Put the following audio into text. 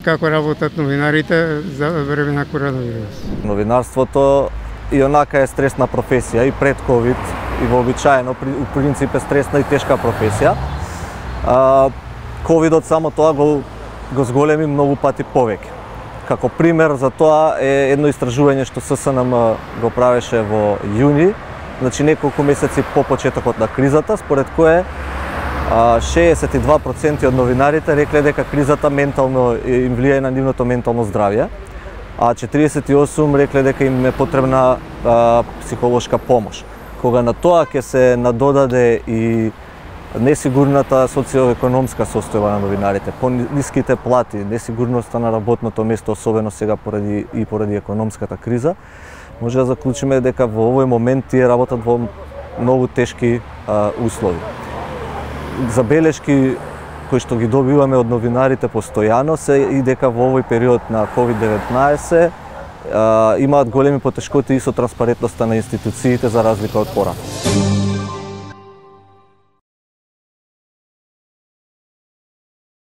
како работат новинарите за време на коронавирус. Новинарството и онака е стресна професија и пред ковид и вообичаено у принцип е стресна и тешка професија. Ковидот само тоа го зголеми многу пати повеќе. Како пример за тоа е едно истражување што ССНМ го правеше во јуни, значи неколку месеци по почетокот на кризата, според кое 62% од новинарите рекле дека кризата ментално им влијае на нивното ментално здравје, а 48% рекле дека им е потребна психолошка помош. Кога на тоа ќе се надодаде и несигурната социоекономска состојба на новинарите, пониските плати, несигурноста на работното место, особено сега поради економската криза, може да заклучиме дека во овој момент тие работат во многу тешки услови. Забелешки кои што ги добиваме од новинарите постојано се и дека во овој период на COVID-19 имаат големи потешкоти и со транспарентноста на институциите за разлика од порано.